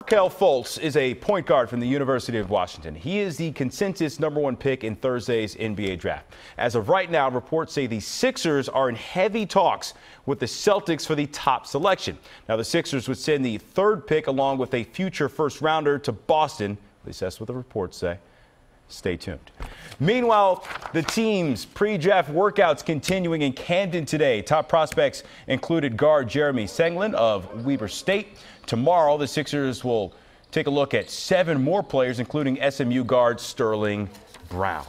Markelle Fultz is a point guard from the University of Washington. He is the consensus #1 pick in Thursday's NBA draft. As of right now, reports say the Sixers are in heavy talks with the Celtics for the top selection. Now, the Sixers would send the 3rd pick along with a future first-rounder to Boston. At least that's what the reports say. Stay tuned. Meanwhile, the team's pre-draft workouts continuing in Camden today. Top prospects included guard Jeremy Senglin of Weber State. Tomorrow, the Sixers will take a look at 7 more players, including SMU guard Sterling Brown.